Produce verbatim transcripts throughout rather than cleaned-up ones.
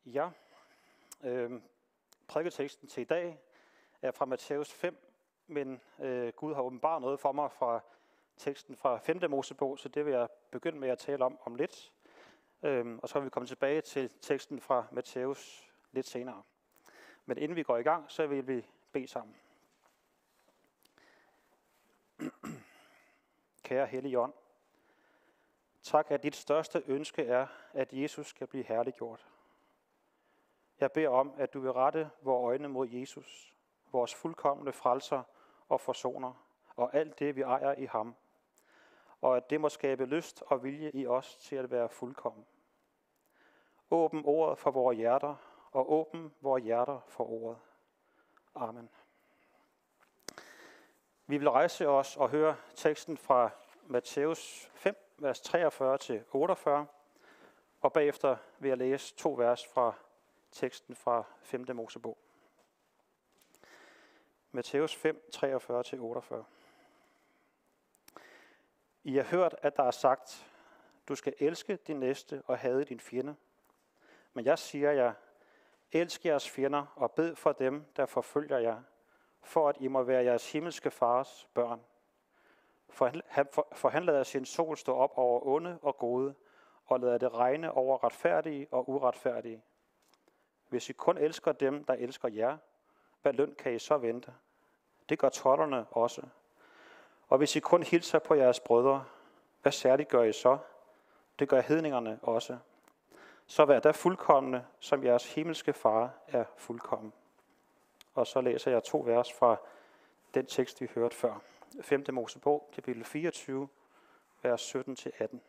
Ja, øh, prædiketeksten til i dag er fra Matthæus fem, men øh, Gud har åbenbart noget for mig fra teksten fra femte Mosebog, så det vil jeg begynde med at tale om om lidt. Øh, og så vil vi komme tilbage til teksten fra Matthæus lidt senere. Men inden vi går i gang, så vil vi bede sammen. Kære Hellige Ånd, tak at dit største ønske er, at Jesus skal blive herliggjort. Jeg beder om, at du vil rette vores øjne mod Jesus, vores fuldkomne frelser og forsoner, og alt det, vi ejer i ham. Og at det må skabe lyst og vilje i os til at være fuldkommen. Åbn ordet for vores hjerter, og åbn vores hjerter for ordet. Amen. Vi vil rejse os og høre teksten fra Matthæus fem, vers treogfyrre til otteogfyrre, og bagefter vil jeg læse to vers fra teksten fra femte Mosebog. Matthæus fem, treogfyrre til otteogfyrre. I har hørt, at der er sagt, du skal elske din næste og hade din fjende. Men jeg siger jer, elsk jeres fjender og bed for dem, der forfølger jer, for at I må være jeres himmelske fars børn. For han, for, for han lader sin sol stå op over onde og gode, og lader det regne over retfærdige og uretfærdige. Hvis I kun elsker dem, der elsker jer, hvad løn kan I så vente? Det gør tolderne også. Og hvis I kun hilser på jeres brødre, hvad særligt gør I så? Det gør hedningerne også. Så vær der fuldkomne, som jeres himmelske far er fuldkommen. Og så læser jeg to vers fra den tekst, vi hørte før. femte Mosebog, kapitel fireogtyve, vers sytten til atten.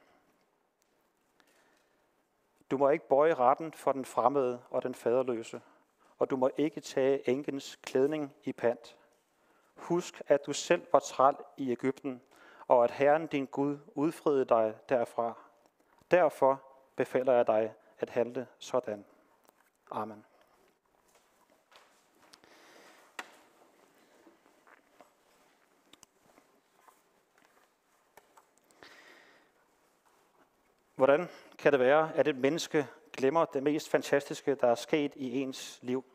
Du må ikke bøje retten for den fremmede og den faderløse, og du må ikke tage enkens klædning i pant. Husk, at du selv var træl i Egypten, og at Herren din Gud udfriede dig derfra. Derfor befaler jeg dig at handle sådan. Amen. Hvordan kan det være, at et menneske glemmer det mest fantastiske, der er sket i ens liv?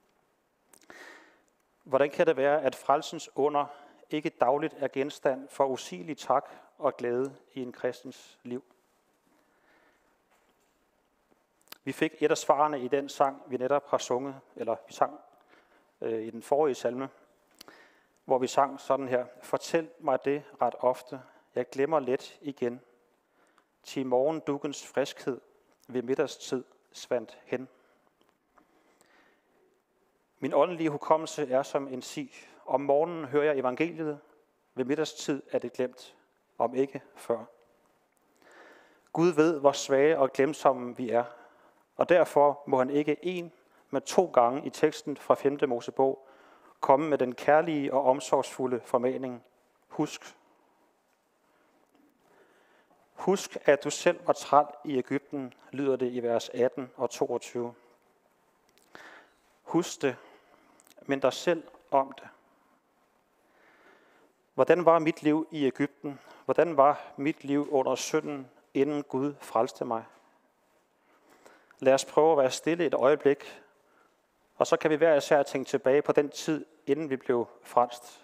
Hvordan kan det være, at frelsens under ikke dagligt er genstand for usigelig tak og glæde i en kristens liv? Vi fik et af svarene i den sang, vi netop har sunget, eller vi sang øh, i den forrige salme, hvor vi sang sådan her: Fortæl mig det ret ofte, jeg glemmer let igen. Til morgendukkens friskhed ved middagstid svandt hen. Min åndelige hukommelse er som en si. Om morgenen hører jeg evangeliet, ved middagstid er det glemt, om ikke før. Gud ved, hvor svage og glemsomme vi er, og derfor må han ikke en, men to gange i teksten fra femte Mosebog komme med den kærlige og omsorgsfulde formaning: Husk. Husk, at du selv var træl i Egypten, lyder det i vers atten og toogtyve. Husk det, men dig selv om det. Hvordan var mit liv i Egypten? Hvordan var mit liv under synden, inden Gud frelste mig? Lad os prøve at være stille et øjeblik, og så kan vi hver især tænke tilbage på den tid, inden vi blev frelst.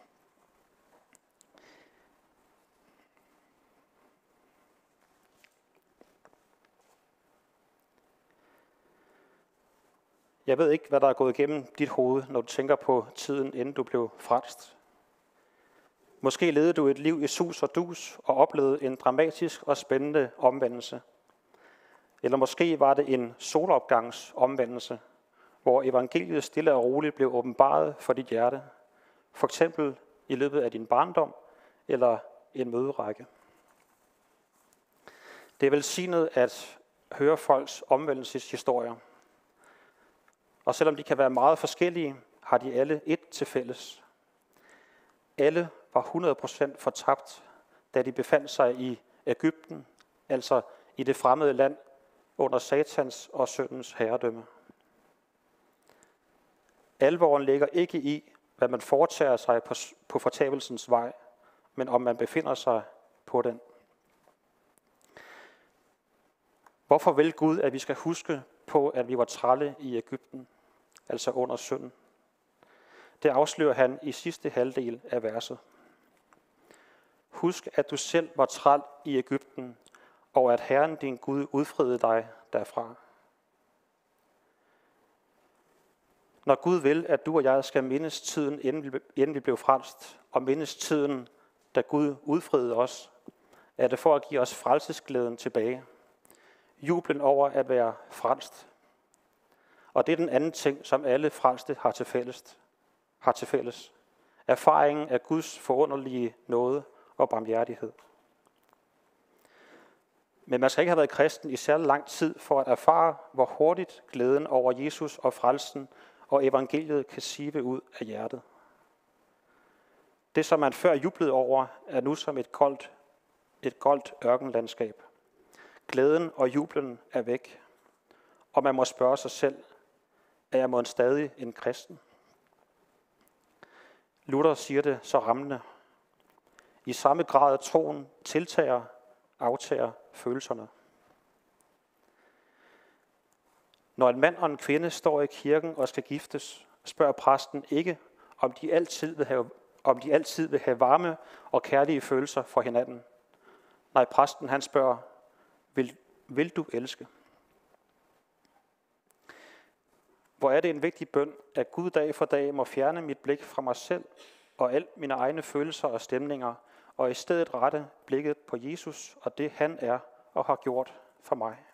Jeg ved ikke, hvad der er gået igennem dit hoved, når du tænker på tiden, inden du blev frelst. Måske levede du et liv i sus og dus og oplevede en dramatisk og spændende omvendelse. Eller måske var det en solopgangsomvendelse, hvor evangeliet stille og roligt blev åbenbaret for dit hjerte. For eksempel i løbet af din barndom eller en møderække. Det er velsignet at høre folks omvendelseshistorier. Og selvom de kan være meget forskellige, har de alle et til fælles. Alle var hundrede procent fortabt, da de befandt sig i Egypten, altså i det fremmede land, under Satans og syndens herredømme. Alvoren ligger ikke i, hvad man foretager sig på, på fortabelsens vej, men om man befinder sig på den. Hvorfor vil Gud, at vi skal huske på, at vi var trælle i Egypten, altså under synden. Det afslører han i sidste halvdel af verset. Husk, at du selv var træl i Egypten, og at Herren din Gud udfriede dig derfra. Når Gud vil, at du og jeg skal mindes tiden, inden vi blev frelst, og mindes tiden, da Gud udfriede os, er det for at give os frelsesglæden tilbage. Jublen over at være frelst. Og det er den anden ting, som alle frelste har til fælles. Har til fælles. Erfaringen af Guds forunderlige nåde og barmhjertighed. Men man skal ikke have været kristen i særlig lang tid for at erfare, hvor hurtigt glæden over Jesus og frelsen og evangeliet kan sive ud af hjertet. Det, som man før jublede over, er nu som et koldt, et koldt ørkenlandskab. Glæden og jublen er væk, og man må spørge sig selv, er jeg måske stadig en kristen? Luther siger det så rammende. I samme grad troen tiltager, aftager følelserne. Når en mand og en kvinde står i kirken og skal giftes, spørger præsten ikke, om de altid vil have, om de altid vil have varme og kærlige følelser for hinanden. Nej, præsten han spørger, vil, vil du elske? Hvor er det en vigtig bøn, at Gud dag for dag må fjerne mit blik fra mig selv og alle mine egne følelser og stemninger, og i stedet rette blikket på Jesus og det han er og har gjort for mig.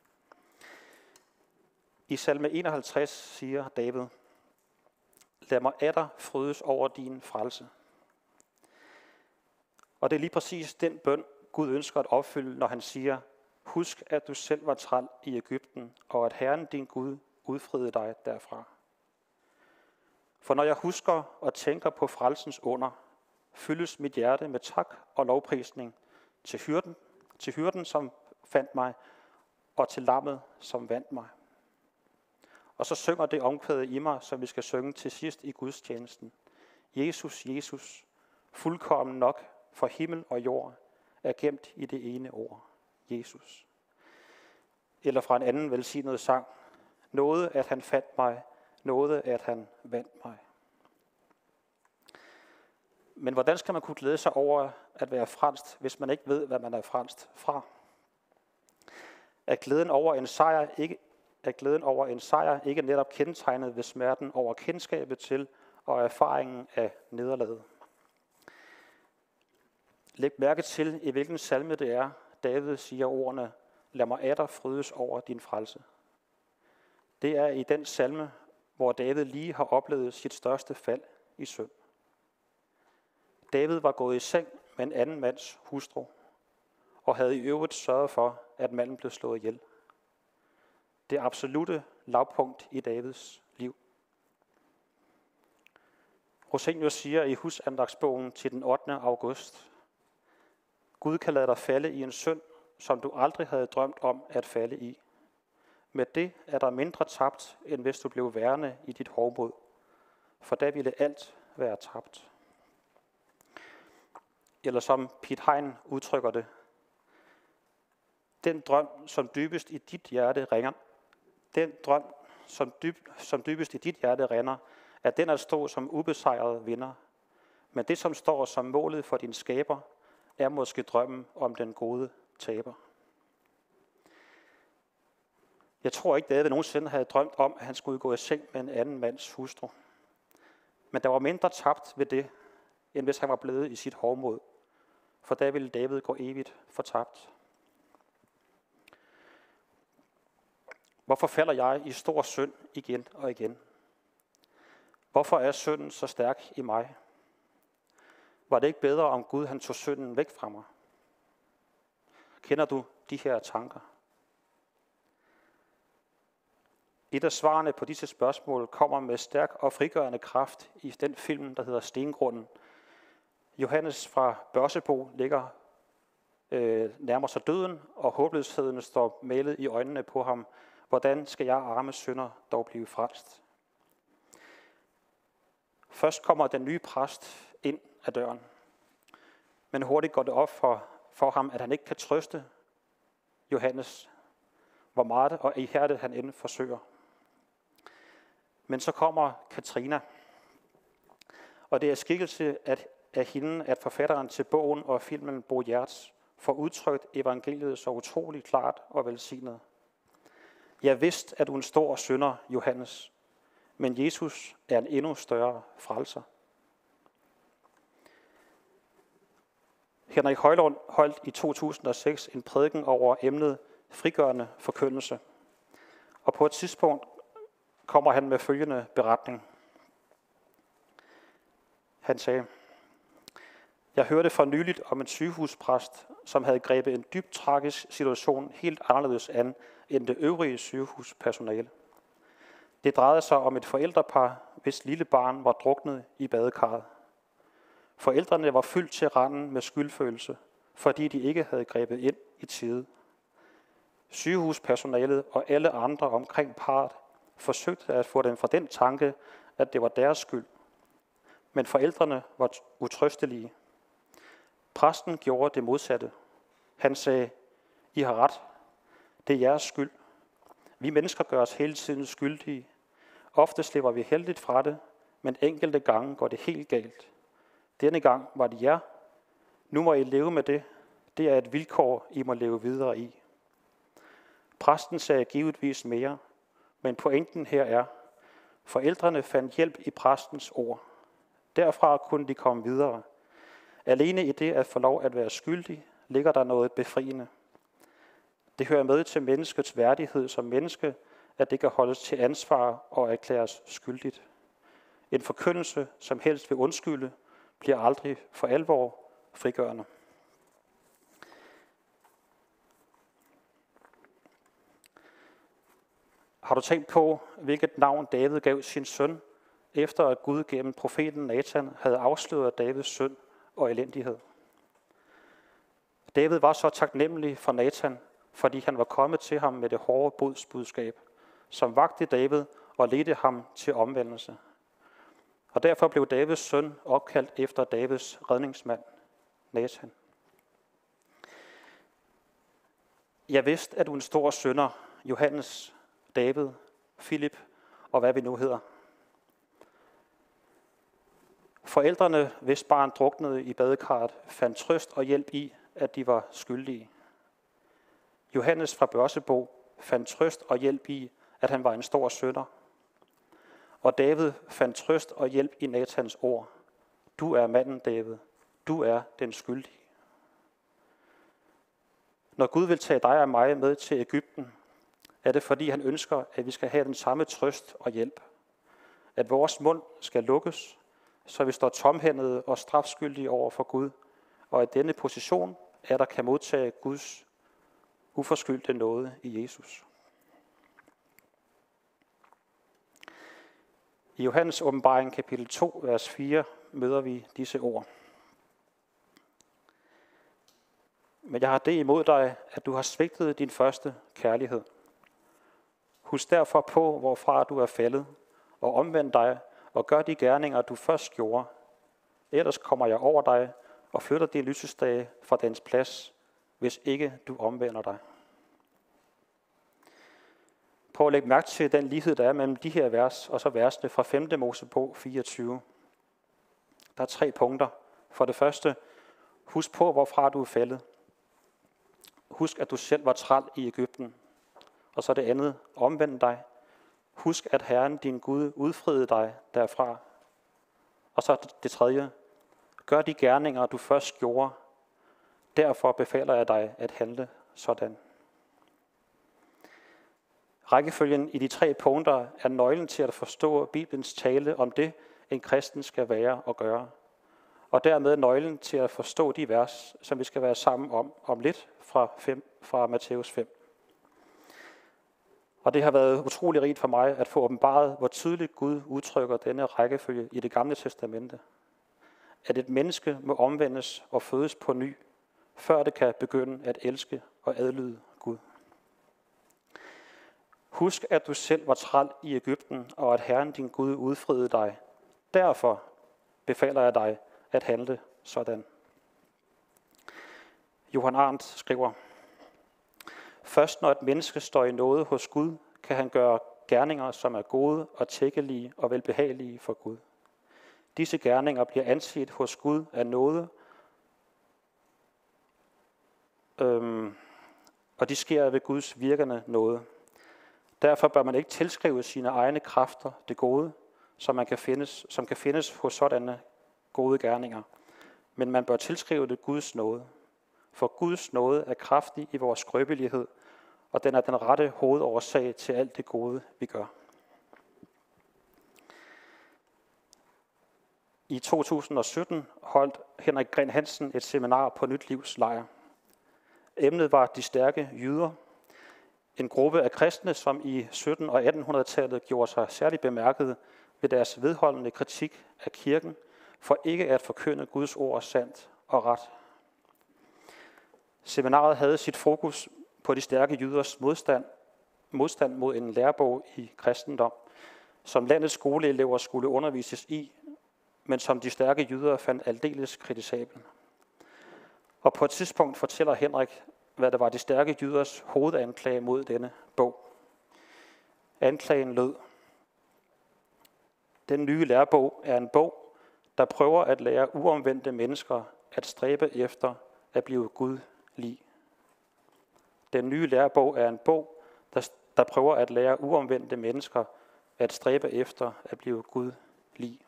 I salme enoghalvtreds siger David, lad mig atter frydes over din frelse. Og det er lige præcis den bøn, Gud ønsker at opfylde, når han siger, husk at du selv var træl i Egypten, og at Herren din Gud udfriede dig derfra. For når jeg husker og tænker på frelsens under, fyldes mit hjerte med tak og lovprisning til hyrden, til hyrden, som fandt mig, og til lammet, som vandt mig. Og så synger det omkvædet i mig, som vi skal synge til sidst i gudstjenesten. Jesus, Jesus, fuldkommen nok for himmel og jord, er gemt i det ene ord. Jesus. Eller fra en anden velsignet sang. Nåde, at han fandt mig. Nåde, at han vandt mig. Men hvordan skal man kunne glæde sig over at være frelst, hvis man ikke ved, hvad man er frelst fra? Er glæden over en sejr ikke, er glæden over en sejr ikke netop kendetegnet ved smerten over kendskabet til og erfaringen af nederlaget? Læg mærke til, i hvilken salme det er, David siger ordene, lad mig atter frydes over din frelse. Det er i den salme, hvor David lige har oplevet sit største fald i synd. David var gået i seng med en anden mands hustru, og havde i øvrigt sørget for, at manden blev slået ihjel. Det absolutte lavpunkt i Davids liv. Rosenius siger i husandagsbogen til den ottende august, Gud kan lade dig falde i en synd, som du aldrig havde drømt om at falde i. Med det er der mindre tabt, end hvis du blev værende i dit hovmod, for da ville alt være tabt. Eller som Piet Hein udtrykker det, den drøm, som dybest i dit hjerte ringer, den drøm, som, dyb, som dybest i dit hjerte rinder, er den at stå som ubesejret vinder. Men det, som står som målet for din skaber, er måske drømmen om den gode taber. Jeg tror ikke, David nogensinde havde drømt om, at han skulle gå i seng med en anden mands hustru. Men der var mindre tabt ved det, end hvis han var blevet i sit hovmod. For da ville David gå evigt fortabt. Hvorfor falder jeg i stor synd igen og igen? Hvorfor er synden så stærk i mig? Var det ikke bedre, om Gud han tog synden væk fra mig? Kender du de her tanker? Et af svarene på disse spørgsmål kommer med stærk og frigørende kraft i den film, der hedder Stengrunden. Johannes fra Børsebo ligger øh, nærmer sig døden, og håbløsheden står malet i øjnene på ham. Hvordan skal jeg arme synder dog blive frelst? Først kommer den nye præst ind ad døren. Men hurtigt går det op for, for ham, at han ikke kan trøste Johannes. hvor meget og ihærdigt han end forsøger. Men så kommer Katrina, og det er skikkelse af, af hende, at forfatteren til bogen og filmen Bo Giertz får udtrykt evangeliet så utroligt klart og velsignet. Jeg vidste, at du er en stor synder, Johannes, men Jesus er en endnu større frelser. Henrik Højlund holdt i to tusind og seks en prædiken over emnet frigørende forkyndelse. Og på et tidspunkt kommer han med følgende beretning. Han sagde, jeg hørte for nyligt om en sygehuspræst, som havde grebet en dybt tragisk situation helt anderledes an end det øvrige sygehuspersonale. Det drejede sig om et forældrepar, hvis lille barn var druknet i badekarret. Forældrene var fyldt til randen med skyldfølelse, fordi de ikke havde grebet ind i tide. Sygehuspersonalet og alle andre omkring parret forsøgte at få dem fra den tanke, at det var deres skyld. Men forældrene var utrøstelige. Præsten gjorde det modsatte. Han sagde, I har ret. Det er jeres skyld. Vi mennesker gør os hele tiden skyldige. Ofte slipper vi heldigt fra det, men enkelte gange går det helt galt. Denne gang var det jer. Nu må I leve med det. Det er et vilkår, I må leve videre i. Præsten sagde givetvis mere, men pointen her er, forældrene fandt hjælp i præstens ord. Derfra kunne de komme videre. Alene i det at få lov at være skyldig, ligger der noget befriende. Det hører med til menneskets værdighed som menneske, at det kan holdes til ansvar og erklæres skyldigt. En forkyndelse, som helst vil undskylde, bliver aldrig for alvor frigørende. Har du tænkt på, hvilket navn David gav sin søn, efter at Gud gennem profeten Nathan havde afsløret Davids synd og elendighed? David var så taknemmelig for Nathan, fordi han var kommet til ham med det hårde bodsbudskab, som vagte David og ledte ham til omvendelse. Og derfor blev Davids søn opkaldt efter Davids redningsmand, Nathan. Jeg vidste, at du er en stor synder, Johannes, David, Philip og hvad vi nu hedder. Forældrene, hvis barn druknede i badekarret, fandt trøst og hjælp i, at de var skyldige. Johannes fra Børsebo fandt trøst og hjælp i, at han var en stor synder. Og David fandt trøst og hjælp i Nathans ord. Du er manden, David. Du er den skyldige. Når Gud vil tage dig og mig med til Egypten, er det fordi han ønsker, at vi skal have den samme trøst og hjælp. At vores mund skal lukkes, så vi står tomhændede og strafskyldige over for Gud, og at denne position er der kan modtage Guds uforskyldte nåde i Jesus. I Johannes åbenbaring kapitel to, vers fire, møder vi disse ord. Men jeg har det imod dig, at du har svigtet din første kærlighed. Husk derfor på, hvorfra du er faldet, og omvend dig, og gør de gerninger, du først gjorde. Ellers kommer jeg over dig, og flytter de lysestage fra dens plads, hvis ikke du omvender dig. Prøv at lægge mærke til den lighed, der er mellem de her vers, og så versene fra femte Mosebog fireogtyve. Der er tre punkter. For det første, husk på, hvorfra du er faldet. Husk, at du selv var træl i Egypten. Og så det andet, omvend dig. Husk, at Herren, din Gud, udfriede dig derfra. Og så det tredje, gør de gerninger, du først gjorde. Derfor befaler jeg dig at handle sådan. Rækkefølgen i de tre punkter er nøglen til at forstå Bibelens tale om det, en kristen skal være og gøre. Og dermed nøglen til at forstå de vers, som vi skal være sammen om om lidt fra, fem, fra Matthæus fem. Og det har været utrolig rigt for mig at få åbenbaret, hvor tydeligt Gud udtrykker denne rækkefølge i det gamle testamente. At et menneske må omvendes og fødes på ny, før det kan begynde at elske og adlyde Gud. Husk, at du selv var træl i Egypten, og at Herren din Gud udfriede dig. Derfor befaler jeg dig at handle sådan. Johan Arndt skriver, Først når et menneske står i nåde hos Gud, kan han gøre gerninger, som er gode og tækkelige og velbehagelige for Gud. Disse gerninger bliver anset hos Gud af nåde, øhm, og de sker ved Guds virkende nåde. Derfor bør man ikke tilskrive sine egne kræfter det gode, som, man kan findes, som kan findes hos sådanne gode gerninger. Men man bør tilskrive det Guds nåde. For Guds nåde er kraftig i vores skrøbelighed, og den er den rette hovedårsag til alt det gode, vi gør. I to tusind og sytten holdt Henrik Gren Hansen et seminar på Nyt Livs lejr. Emnet var de stærke jyder, en gruppe af kristne, som i sytten- og attenhundredetallet gjorde sig særligt bemærket ved deres vedholdende kritik af kirken, for ikke at forkynde Guds ord sandt og ret. Seminaret havde sit fokus på de stærke jyders modstand, modstand mod en lærebog i kristendom, som landets skoleelever skulle undervises i, men som de stærke jyder fandt aldeles kritisabel. Og på et tidspunkt fortæller Henrik, hvad der var de stærke jyders hovedanklage mod denne bog. Anklagen lød: Den nye lærebog er en bog, der prøver at lære uomvendte mennesker at stræbe efter at blive Gud lig. Den nye lærebog er en bog, der, der prøver at lære uomvendte mennesker at stræbe efter at blive Gud lig.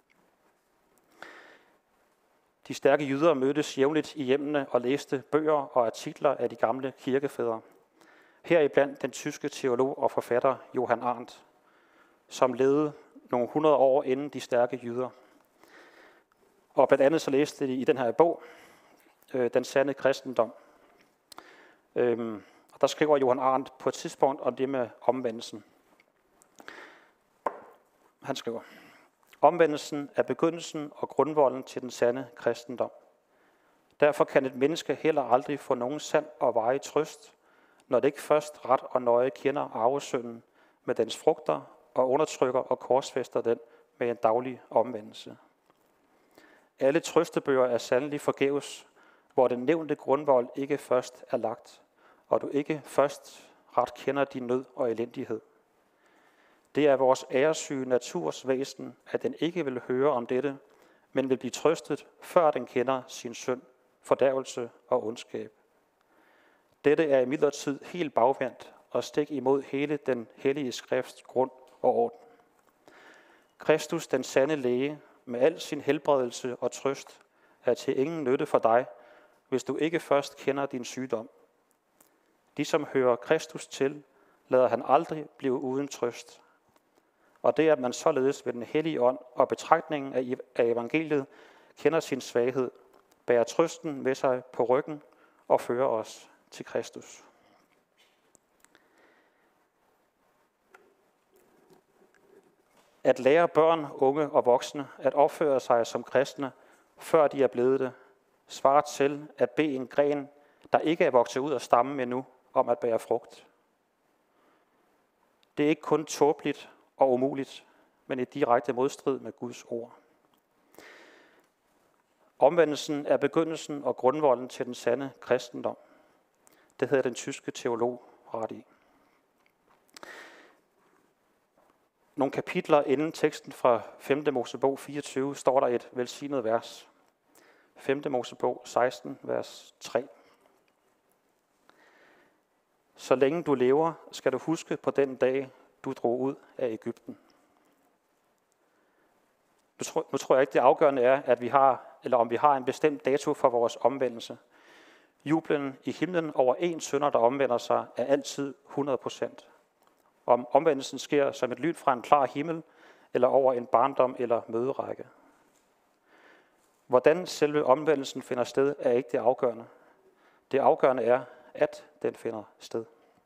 De stærke jyder mødtes jævnligt i hjemmene og læste bøger og artikler af de gamle kirkefædre. Heriblandt den tyske teolog og forfatter Johann Arndt, som levede nogle hundrede år inden de stærke jyder. Og blandt andet så læste de i den her bog, øh, Den sande kristendom. Øhm, og der skriver Johann Arndt på et tidspunkt om det med omvendelsen. Han skriver: Omvendelsen er begyndelsen og grundvolden til den sande kristendom. Derfor kan et menneske heller aldrig få nogen sand og varig trøst, når det ikke først ret og nøje kender arvesynden med dens frugter og undertrykker og korsfæster den med en daglig omvendelse. Alle trøstebøger er sandelig forgæves, hvor den nævnte grundvold ikke først er lagt, og du ikke først ret kender din nød og elendighed. Det er vores æresyge naturs væsen, at den ikke vil høre om dette, men vil blive trøstet, før den kender sin synd, fordærvelse og ondskab. Dette er imidlertid helt bagvendt og stik imod hele den hellige skrifts grund og orden. Kristus, den sande læge, med al sin helbredelse og trøst, er til ingen nytte for dig, hvis du ikke først kender din sygdom. De, som hører Kristus til, lader han aldrig blive uden trøst. Og det, at man således ved den hellige ånd og betragtningen af evangeliet kender sin svaghed, bærer trøsten med sig på ryggen og fører os til Kristus. At lære børn, unge og voksne at opføre sig som kristne, før de er blevet det, svarer til at bede en gren, der ikke er vokset ud af stammen endnu, om at bære frugt. Det er ikke kun tåbeligt og umuligt, men i direkte modstrid med Guds ord. Omvendelsen er begyndelsen og grundvolden til den sande kristendom. Det hedder den tyske teolog ret i. Nogle kapitler inden teksten fra femte Mosebog fireogtyve står der et velsignet vers. femte Mosebog seksten, vers tre. Så længe du lever, skal du huske på den dag, du drog ud af Egypten. Nu tror, nu tror jeg ikke, det afgørende er, at vi har, eller om vi har en bestemt dato for vores omvendelse. Jublen i himlen over en synder, der omvender sig, er altid hundrede procent. Om omvendelsen sker som et lyn fra en klar himmel, eller over en barndom eller møderække. Hvordan selve omvendelsen finder sted, er ikke det afgørende. Det afgørende er, at den finder sted.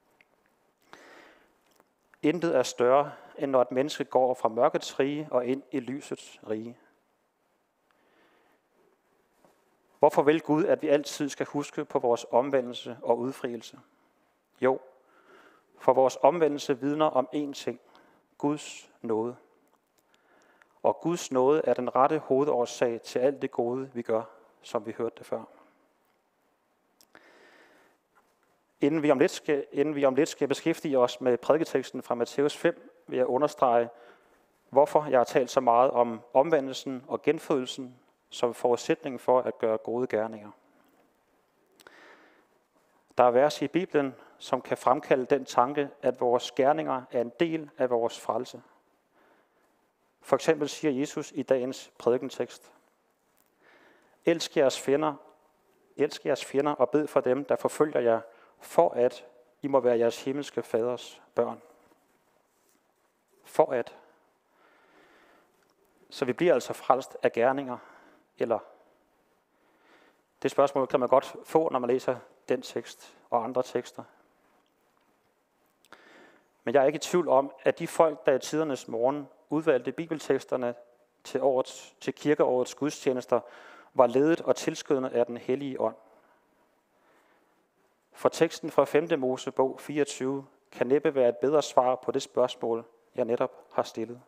Intet er større, end når et menneske går fra mørkets rige og ind i lysets rige. Hvorfor vil Gud, at vi altid skal huske på vores omvendelse og udfrielse? Jo, for vores omvendelse vidner om én ting: Guds nåde. Og Guds nåde er den rette hovedårsag til alt det gode, vi gør, som vi hørte det før. Inden vi om lidt skal, inden vi om lidt skal beskæftige os med prædiketeksten fra Matthæus fem, vil jeg understrege, hvorfor jeg har talt så meget om omvendelsen og genfødelsen som forudsætning for at gøre gode gerninger. Der er vers i Bibelen, som kan fremkalde den tanke, at vores gerninger er en del af vores frelse. For eksempel siger Jesus i dagens prædikentekst: Elsk jeres fjender, elsk jeres fjender og bed for dem, der forfølger jer, for at I må være jeres himmelske faders børn. For at. Så vi bliver altså frelst af gerninger, eller? Det spørgsmål kan man godt få, når man læser den tekst og andre tekster. Men jeg er ikke i tvivl om, at de folk, der i tidernes morgen udvalgte bibelteksterne til, årets, til kirkeårets gudstjenester, var ledet og tilskyndet af den hellige ånd. For teksten fra femte Mosebog fireogtyve kan næppe være et bedre svar på det spørgsmål, jeg netop har stillet.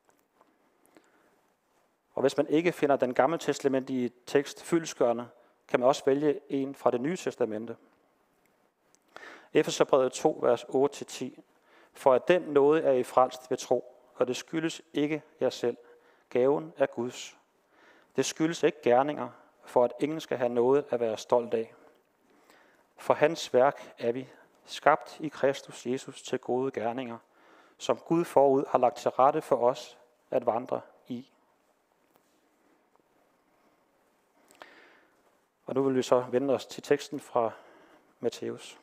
Og hvis man ikke finder den gamle testamentlige tekst fyldestgørende, kan man også vælge en fra det nye testamente. Efeserbrevet to, vers otte til ti. For at den nåde er I frelst ved tro, og det skyldes ikke jer selv. Gaven er Guds. Det skyldes ikke gerninger, for at ingen skal have noget at være stolt af. For hans værk er vi, skabt i Kristus Jesus til gode gerninger, som Gud forud har lagt til rette for os at vandre i. Og nu vil vi så vende os til teksten fra Matthæus.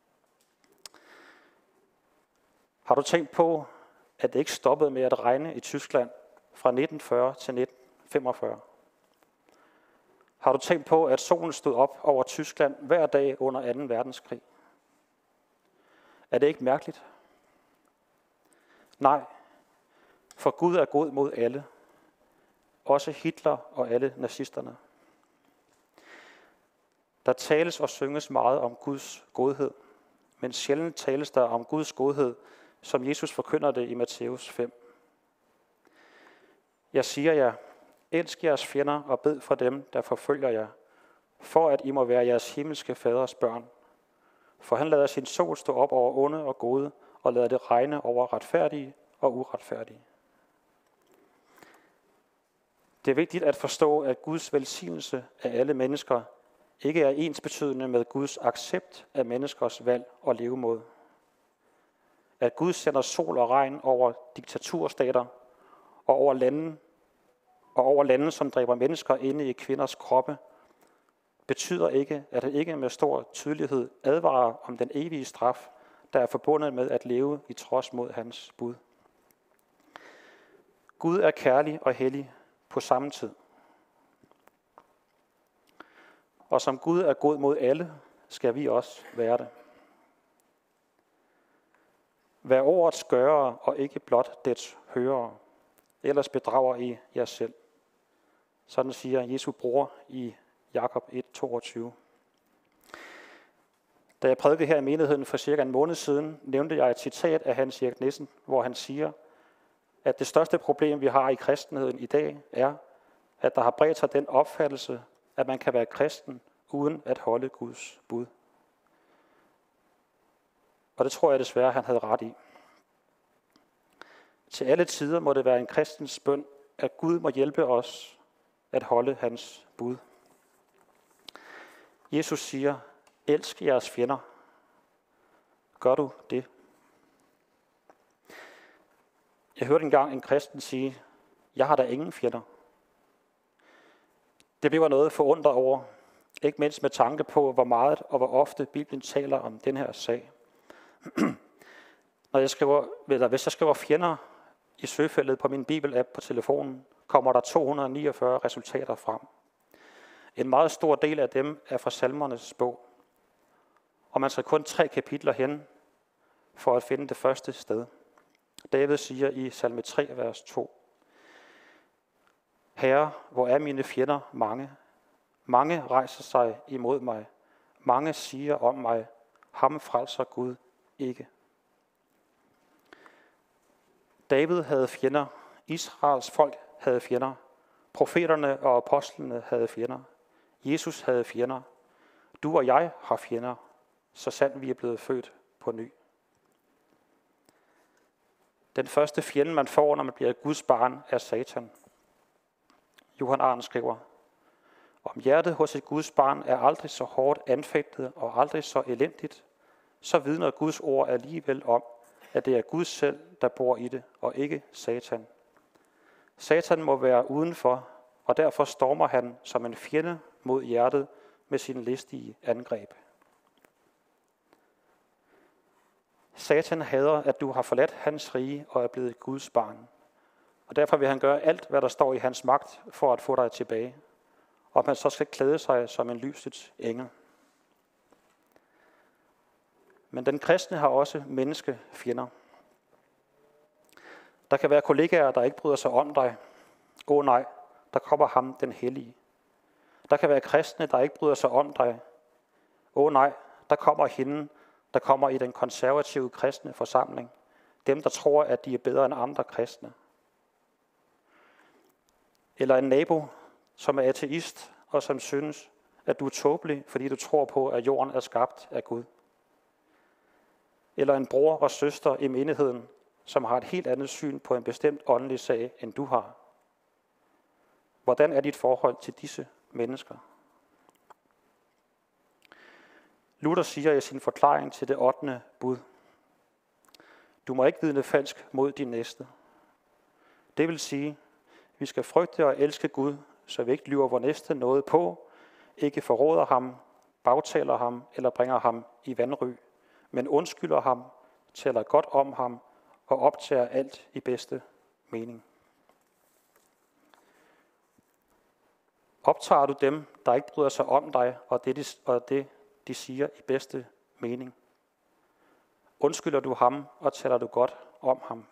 Har du tænkt på, at det ikke stoppede med at regne i Tyskland fra nitten fyrre til nitten femogfyrre? Har du tænkt på, at solen stod op over Tyskland hver dag under anden verdenskrig? Er det ikke mærkeligt? Nej, for Gud er god mod alle, også Hitler og alle nazisterne. Der tales og synges meget om Guds godhed, men sjældent tales der om Guds godhed, som Jesus forkynder det i Matthæus fem. Jeg siger jer, elsk jeres fjender og bed for dem, der forfølger jer, for at I må være jeres himmelske faders børn. For han lader sin sol stå op over onde og gode, og lader det regne over retfærdige og uretfærdige. Det er vigtigt at forstå, at Guds velsignelse af alle mennesker ikke er ensbetydende med Guds accept af menneskers valg og levemåde. At Gud sender sol og regn over diktaturstater og over lande, og over lande, som dræber mennesker inde i kvinders kroppe, betyder ikke, at han ikke med stor tydelighed advarer om den evige straf, der er forbundet med at leve i trods mod hans bud. Gud er kærlig og hellig på samme tid. Og som Gud er god mod alle, skal vi også være det. Vær ordets gørere og ikke blot dets hørere, ellers bedrager I jer selv. Sådan siger Jesu bror i Jakob et toogtyve. Da jeg prædikede her i menigheden for cirka en måned siden, nævnte jeg et citat af Hans Erik Nissen, hvor han siger, at det største problem, vi har i kristenheden i dag, er, at der har bredt sig den opfattelse, at man kan være kristen uden at holde Guds bud. Og det tror jeg desværre, han havde ret i. Til alle tider må det være en kristens bøn, at Gud må hjælpe os at holde hans bud. Jesus siger, elsk jeres fjender. Gør du det? Jeg hørte engang en kristen sige, jeg har da ingen fjender. Det blev noget forundret over, ikke mindst med tanke på, hvor meget og hvor ofte Bibelen taler om den her sag. Når jeg skriver, eller hvis jeg skriver fjender i søgefeltet på min Bibel-app på telefonen, kommer der to hundrede og niogfyrre resultater frem. En meget stor del af dem er fra Salmernes bog. Og man skal kun tre kapitler hen for at finde det første sted. David siger i salme tre, vers to. Herre, hvor er mine fjender mange? Mange rejser sig imod mig. Mange siger om mig, ham frelser Gud ikke. David havde fjender. Israels folk havde fjender. Profeterne og apostlene havde fjender. Jesus havde fjender. Du og jeg har fjender. så sandt vi er blevet født på ny. Den første fjende, man får, når man bliver Guds barn, er Satan. Johan Arn skriver, om hjertet hos et Guds barn er aldrig så hårdt anfægtet og aldrig så elendigt, så vidner Guds ord alligevel om, at det er Gud selv, der bor i det, og ikke Satan. Satan må være udenfor, og derfor stormer han som en fjende mod hjertet med sin listige angreb. Satan hader, at du har forladt hans rige og er blevet Guds barn. Og derfor vil han gøre alt, hvad der står i hans magt, for at få dig tilbage. Og man så skal klæde sig som en lysets engel. Men den kristne har også menneskefjender. Der kan være kollegaer, der ikke bryder sig om dig. Åh oh, nej, der kommer ham, den hellige. Der kan være kristne, der ikke bryder sig om dig. Åh oh, nej, der kommer hende, der kommer i den konservative kristne forsamling. Dem, der tror, at de er bedre end andre kristne. Eller en nabo, som er ateist, og som synes, at du er tåbelig, fordi du tror på, at jorden er skabt af Gud. Eller en bror og søster i menigheden, som har et helt andet syn på en bestemt åndelig sag, end du har. Hvordan er dit forhold til disse mennesker? Luther siger i sin forklaring til det ottende bud, du må ikke vidne falsk mod din næste. Det vil sige, vi skal frygte og elske Gud, så vi ikke lyver vor næste noget på, ikke forråder ham, bagtaler ham eller bringer ham i vanry, men undskylder ham, taler godt om ham og optager alt i bedste mening. Optager du dem, der ikke bryder sig om dig og det, de, og det, de siger i bedste mening? Undskylder du ham og taler du godt om ham?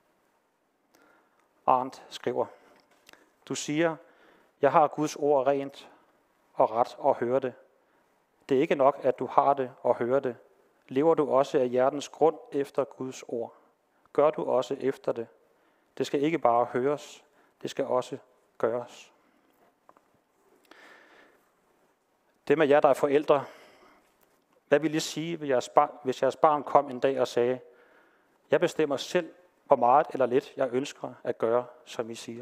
Arndt skriver, du siger, jeg har Guds ord rent og ret at høre det. Det er ikke nok, at du har det og hører det. Lever du også af hjertens grund efter Guds ord? Gør du også efter det? Det skal ikke bare høres, det skal også gøres. Dem af jer, der er forældre, hvad vil I sige, hvis jeres barn kom en dag og sagde, jeg bestemmer selv, hvor meget eller lidt jeg ønsker at gøre, som I siger?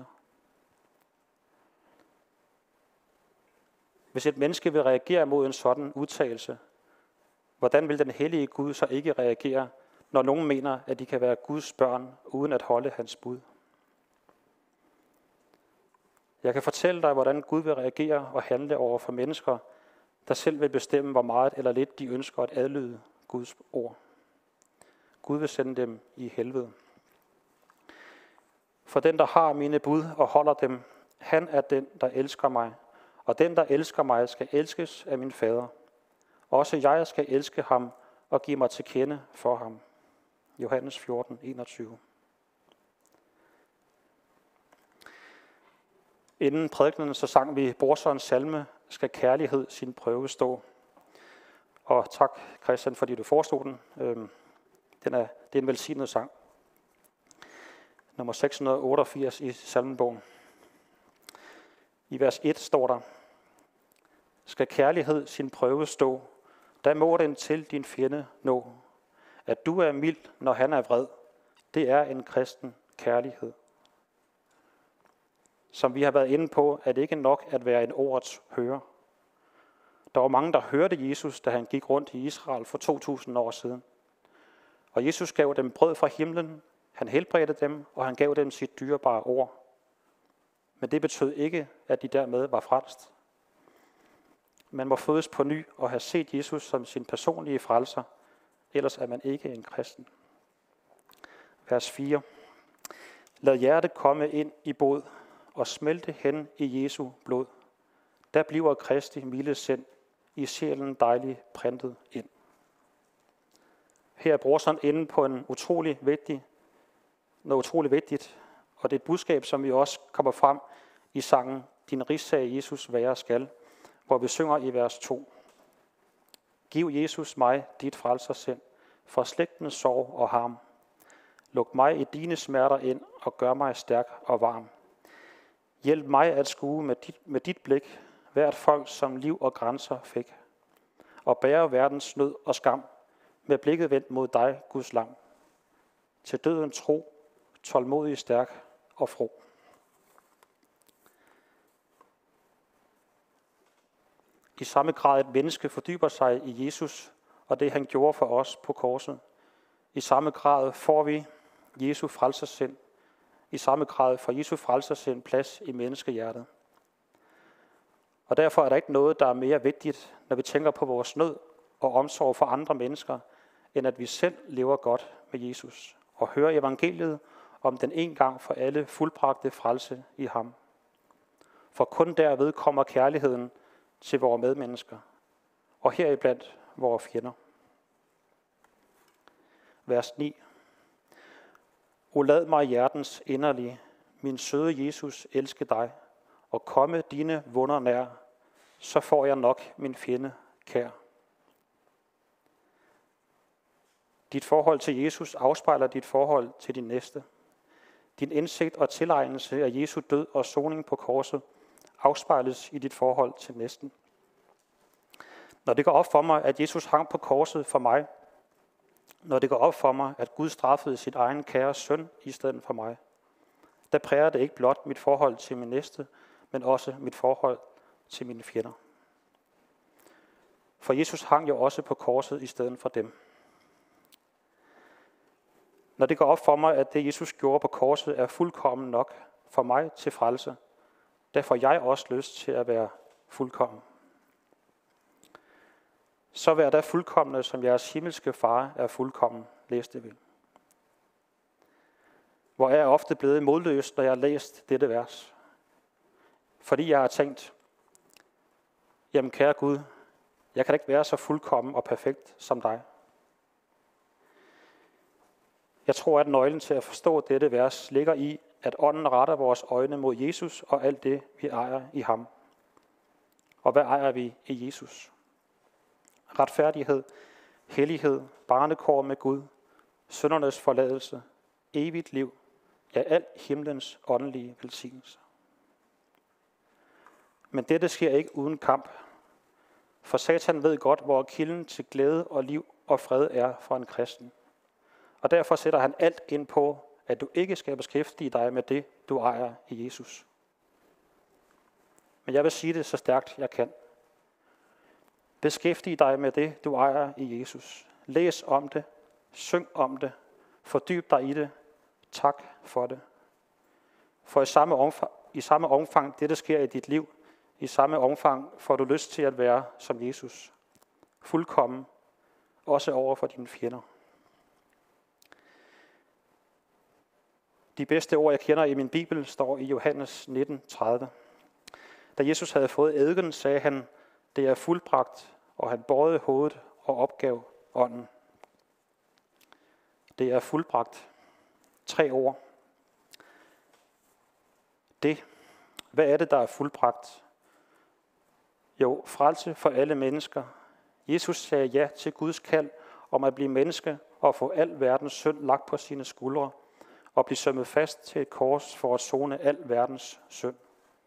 Hvis et menneske vil reagere mod en sådan udtalelse, hvordan vil den hellige Gud så ikke reagere, når nogen mener, at de kan være Guds børn, uden at holde hans bud? Jeg kan fortælle dig, hvordan Gud vil reagere og handle over for mennesker, der selv vil bestemme, hvor meget eller lidt de ønsker at adlyde Guds ord. Gud vil sende dem i helvede. For den, der har mine bud og holder dem, han er den, der elsker mig, og den, der elsker mig, skal elskes af min fader. Også jeg skal elske ham og give mig til kende for ham. Johannes fjorten, enogtyve. Inden prædikenen så sang vi Brorsons salme, skal kærlighed sin prøve stå. Og tak, Christian, fordi du forestod den. Den er, det er en velsignet sang. Nummer seks hundrede otteogfirs i salmebogen. I vers et står der, skal kærlighed sin prøve stå, da må den til din fjende nå. At du er mild, når han er vred, det er en kristen kærlighed. Som vi har været inde på, er det ikke nok at være en ordets hører. Der var mange, der hørte Jesus, da han gik rundt i Israel for to tusind år siden. Og Jesus gav dem brød fra himlen, han helbredte dem, og han gav dem sit dyrebare ord. Men det betød ikke, at de dermed var frelst. Man må fødes på ny og have set Jesus som sin personlige frelser, ellers er man ikke en kristen. Vers fire. Lad hjertet komme ind i bod og smelte hen i Jesu blod. Der bliver Kristi milde sind i sjælen dejligt printet ind. Her er Brorson inde på en utrolig vigtig, noget utrolig vigtigt, og det er et budskab, som vi også kommer frem i sangen Din rigssag Jesus være skal, hvor vi synger i vers to. Giv Jesus mig dit frelsersind, for slægtens sorg og harm. Luk mig i dine smerter ind og gør mig stærk og varm. Hjælp mig at skue med dit, med dit blik hvert folk, som liv og grænser fik. og bære verdens nød og skam, med blikket vendt mod dig, Guds lam. Til døden tro, tålmodig, stærk og fro. I samme grad et menneske fordyber sig i Jesus og det, han gjorde for os på korset. I samme grad får vi Jesu frelsersind. I samme grad får Jesu frelsersind plads i menneskehjertet. Og derfor er der ikke noget, der er mere vigtigt, når vi tænker på vores nød og omsorg for andre mennesker, end at vi selv lever godt med Jesus og hører evangeliet om den en gang for alle fuldbragte frelse i ham. For kun derved kommer kærligheden til vores medmennesker, og heriblandt vores fjender. Vers ni. O lad mig hjertens inderlige, min søde Jesus, elske dig, og komme dine vunder nær, så får jeg nok min fjende kær. Dit forhold til Jesus afspejler dit forhold til din næste. Din indsigt og tilegnelse af Jesu død og soning på korset afspejles i dit forhold til næsten. Når det går op for mig, at Jesus hang på korset for mig, når det går op for mig, at Gud straffede sit egen kære søn i stedet for mig, der præger det ikke blot mit forhold til min næste, men også mit forhold til mine fjender. For Jesus hang jo også på korset i stedet for dem. Når det går op for mig, at det Jesus gjorde på korset er fuldkommen nok for mig til frelse, der får jeg også lyst til at være fuldkommen. Så vær der fuldkomne, som jeres himmelske far er fuldkommen, læste vi. Hvor er jeg ofte blevet modløs, når jeg har læst dette vers. Fordi jeg har tænkt, jamen kære Gud, jeg kan ikke være så fuldkommen og perfekt som dig. Jeg tror, at nøglen til at forstå dette vers ligger i, at ånden retter vores øjne mod Jesus og alt det, vi ejer i ham. Og hvad ejer vi i Jesus? Retfærdighed, hellighed, barnekår med Gud, syndernes forladelse, evigt liv, ja al himlens åndelige velsignelse. Men dette sker ikke uden kamp, for Satan ved godt, hvor kilden til glæde og liv og fred er for en kristen. Og derfor sætter han alt ind på, at du ikke skal beskæftige dig med det, du ejer i Jesus. Men jeg vil sige det så stærkt jeg kan. Beskæftig dig med det, du ejer i Jesus. Læs om det, syng om det, fordyb dig i det, tak for det. For i samme omfang, i samme omfang det, der sker i dit liv, i samme omfang får du lyst til at være som Jesus. Fuldkommen, også over for dine fjender. De bedste ord, jeg kender i min bibel, står i Johannes nitten tredive. Da Jesus havde fået eddike, sagde han, det er fuldbragt, og han bøjede hovedet og opgav ånden. Det er fuldbragt. Tre ord. Det. Hvad er det, der er fuldbragt? Jo, frelse for alle mennesker. Jesus sagde ja til Guds kald om at blive menneske og få al verdens synd lagt på sine skuldre og blive sømmet fast til et kors for at sone al verdens synd.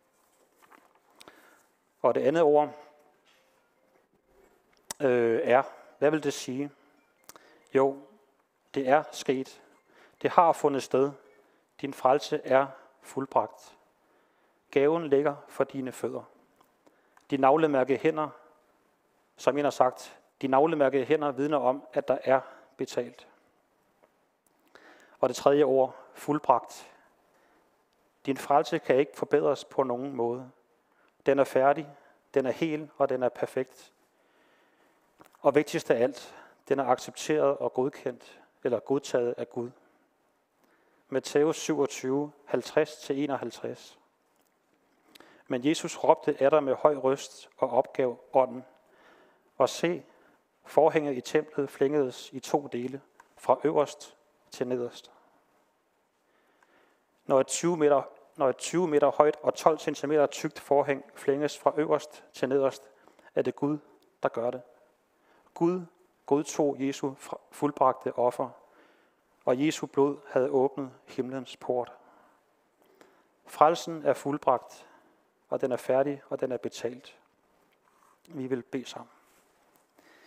Og det andet ord øh, er, hvad vil det sige? Jo, det er sket. Det har fundet sted. Din frelse er fuldbragt. Gaven ligger for dine fødder. De navlemærkede hænder, som en har sagt, de navlemærkede hænder vidner om, at der er betalt. Og det tredje ord, fuldbragt. Din frelse kan ikke forbedres på nogen måde. Den er færdig, den er hel, og den er perfekt. Og vigtigst af alt, den er accepteret og godkendt, eller godtaget af Gud. Matthæus syvogtyve, halvtreds til enoghalvtreds. Men Jesus råbte atter med høj røst og opgav ånden. Og se, forhænget i templet flængedes i to dele, fra øverst til nederst. Når et tyve meter, når et tyve meter højt og tolv centimeter tykt forhæng flænges fra øverst til nederst, er det Gud, der gør det. Gud godtog Jesu fuldbragte offer, og Jesu blod havde åbnet himlens port. Frelsen er fuldbragt, og den er færdig, og den er betalt. Vi vil bede sammen.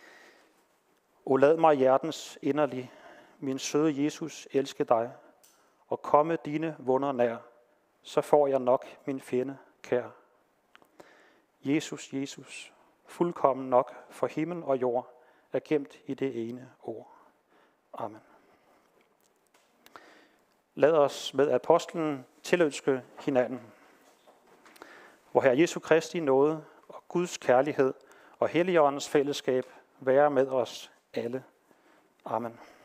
O lad mig hjertens inderlig, min søde Jesus, elske dig, og komme dine vunder nær, så får jeg nok min fjende kær. Jesus, Jesus, fuldkommen nok for himmel og jord, er gemt i det ene ord. Amen. Lad os med apostlen tilønske hinanden. Vor Herre Jesu Kristi nåde og Guds kærlighed og Helligåndens fællesskab være med os alle. Amen.